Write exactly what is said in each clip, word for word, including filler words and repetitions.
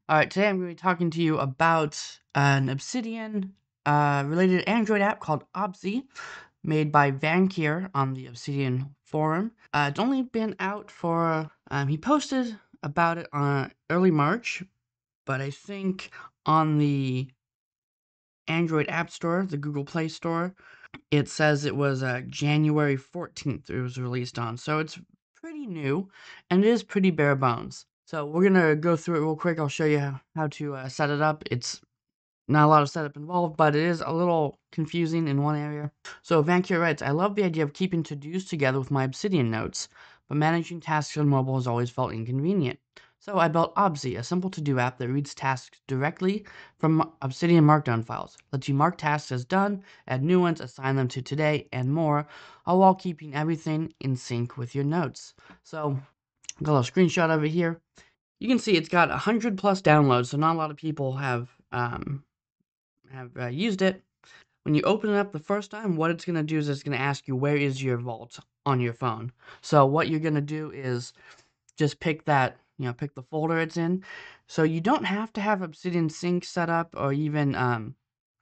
All right, today I'm going to be talking to you about an Obsidian uh, related Android app called Obsi, made by Vankier on the Obsidian forum. Uh, it's only been out for, um, he posted about it on early March, but I think on the Android App Store, the Google Play Store, it says it was uh, January fourteenth it was released on. So it's pretty new, and it is pretty bare bones. So we're going to go through it real quick. I'll show you how, how to uh, set it up. It's not a lot of setup involved, but it is a little confusing in one area. So Vancure writes, I love the idea of keeping to-dos together with my Obsidian notes, but managing tasks on mobile has always felt inconvenient. So I built Obsi, a simple to-do app that reads tasks directly from Obsidian Markdown files, lets you mark tasks as done, add new ones, assign them to today, and more, all while keeping everything in sync with your notes. So I've got a screenshot of it here. You can see it's got one hundred plus downloads, so not a lot of people have um, have uh, used it. When you open it up the first time, what it's going to do is it's going to ask you where is your vault on your phone. So what you're going to do is just pick that, you know, pick the folder it's in. So you don't have to have Obsidian Sync set up or even, um,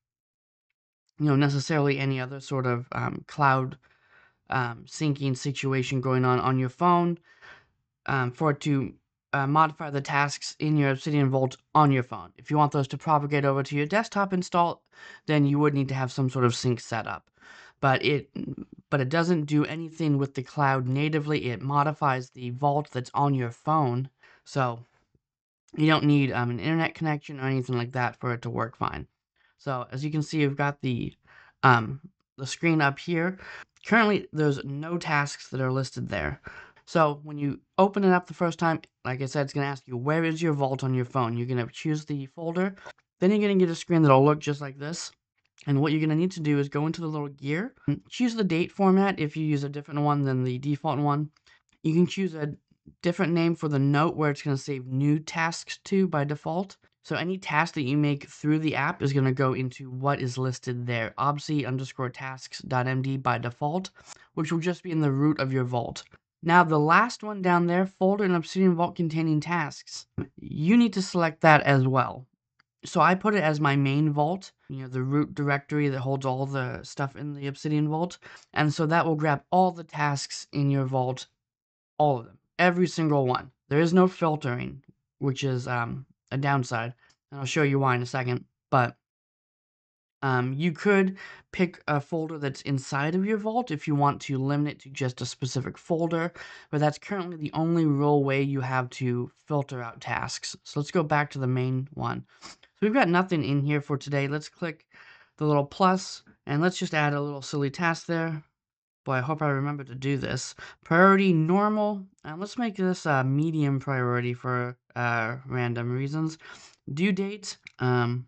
you know, necessarily any other sort of um, cloud um, syncing situation going on on your phone um, for it to uh, modify the tasks in your Obsidian Vault on your phone. If you want those to propagate over to your desktop install, then you would need to have some sort of sync set up. But it, but it doesn't do anything with the cloud natively. It modifies the vault that's on your phone, so you don't need um, an internet connection or anything like that for it to work fine. So as you can see, we've got the um, the screen up here. Currently, there's no tasks that are listed there. So when you open it up the first time, like I said, it's going to ask you, where is your vault on your phone? You're going to choose the folder. Then you're going to get a screen that'll look just like this. And what you're going to need to do is go into the little gear, choose the date format if you use a different one than the default one. You can choose a different name for the note where it's going to save new tasks to by default. So any task that you make through the app is going to go into what is listed there, obsi underscore tasks.md by default, which will just be in the root of your vault. Now the last one down there, folder in Obsidian Vault containing tasks, you need to select that as well. So I put it as my main vault, you know, the root directory that holds all the stuff in the Obsidian Vault. And so that will grab all the tasks in your vault, all of them, every single one. There is no filtering, which is um, a downside, and I'll show you why in a second. But um, you could pick a folder that's inside of your vault if you want to limit it to just a specific folder, but that's currently the only real way you have to filter out tasks. So let's go back to the main one. So we've got nothing in here for today. Let's click the little plus, and let's just add a little silly task there. Boy, I hope I remember to do this. Priority normal, and let's make this a medium priority for uh, random reasons. Due date, um,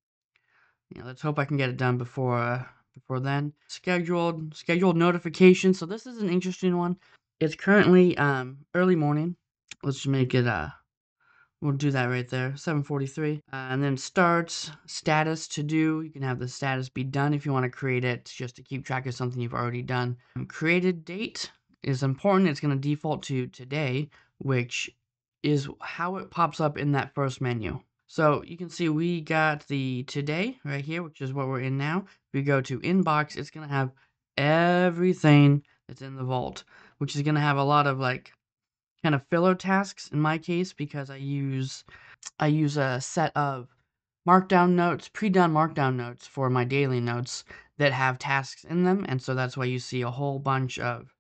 yeah, let's hope I can get it done before uh, before then. Scheduled, scheduled notification. So this is an interesting one. It's currently um, early morning. Let's just make it uh, we'll do that right there, seven forty-three. Uh, and then starts, status to do. You can have the status be done if you want to create it just to keep track of something you've already done. Um, created date is important. It's going to default to today, which is how it pops up in that first menu. So you can see we got the today right here, which is what we're in now. If we go to inbox, it's going to have everything that's in the vault, which is going to have a lot of like kind of filler tasks in my case because I use I use a set of markdown notes, pre-done markdown notes for my daily notes that have tasks in them, and so that's why you see a whole bunch of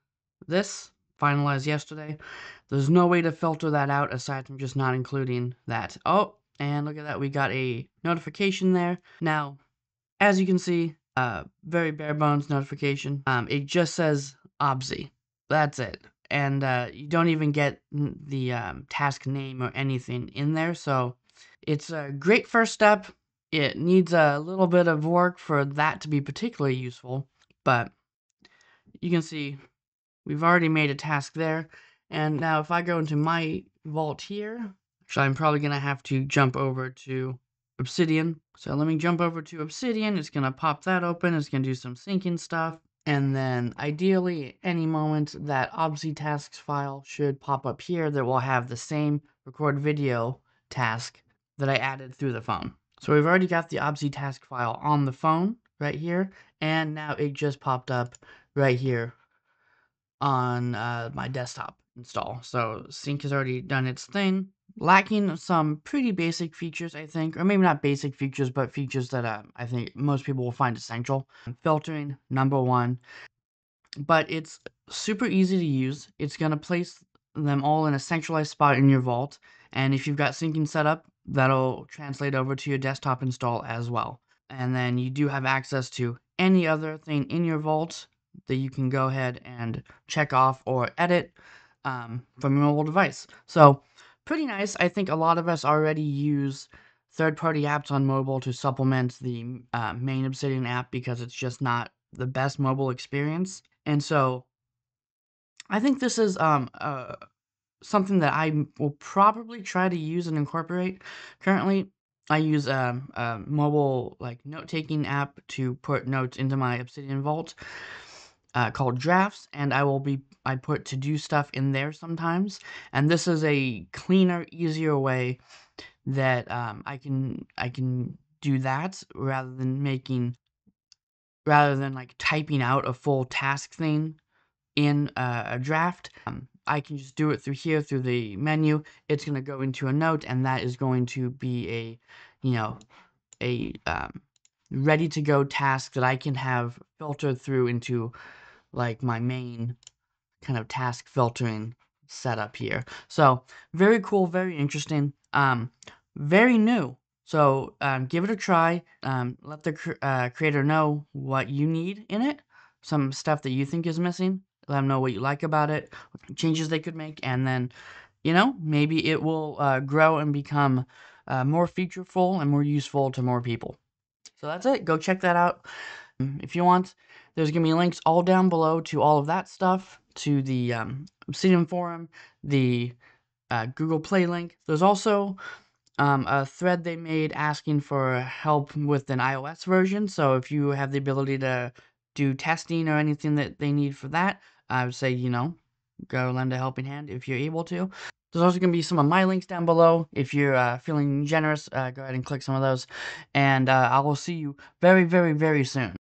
this finalized yesterday. There's no way to filter that out aside from just not including that. Oh, and look at that, we got a notification there. Now, as you can see, uh, very bare bones notification. Um, it just says Obsi. That's it. And uh, you don't even get the um, task name or anything in there. So it's a great first step. It needs a little bit of work for that to be particularly useful. But you can see we've already made a task there. And now if I go into my vault here, actually I'm probably going to have to jump over to Obsidian. So let me jump over to Obsidian. It's going to pop that open. It's going to do some syncing stuff. And then ideally, any moment, that Obsi tasks file should pop up here that will have the same record video task that I added through the phone. So we've already got the Obsi task file on the phone right here, and now it just popped up right here on uh, my desktop install. So Sync has already done its thing, lacking some pretty basic features, I think, or maybe not basic features, but features that uh, I think most people will find essential. Filtering, number one, but it's super easy to use. It's going to place them all in a centralized spot in your vault, and if you've got syncing set up, that'll translate over to your desktop install as well. And then you do have access to any other thing in your vault that you can go ahead and check off or edit um, from your mobile device. So pretty nice. I think a lot of us already use third-party apps on mobile to supplement the uh, main Obsidian app because it's just not the best mobile experience. And so I think this is um, uh, something that I will probably try to use and incorporate. Currently, I use um, a mobile like note-taking app to put notes into my Obsidian Vault uh, called Drafts, and I will be I put to-do stuff in there sometimes. And this is a cleaner, easier way that um, I can I can do that rather than making rather than like typing out a full task thing in uh, a draft. Um, I can just do it through here, through the menu. It's going to go into a note, and that is going to be a, you know, a um, ready-to-go task that I can have filtered through into, like, my main kind of task filtering setup here. So, very cool, very interesting, um, very new. So, um, give it a try. Um, let the cr uh, creator know what you need in it, some stuff that you think is missing. Let them know what you like about it, changes they could make, and then, you know, maybe it will uh, grow and become uh, more featureful and more useful to more people. So that's it. Go check that out if you want. There's going to be links all down below to all of that stuff, to the um, Obsidian forum, the uh, Google Play link. There's also um, a thread they made asking for help with an iOS version. So if you have the ability to do testing or anything that they need for that, I would say, you know, go lend a helping hand if you're able to. There's also going to be some of my links down below. If you're uh, feeling generous, uh, go ahead and click some of those. And uh, I will see you very, very, very soon.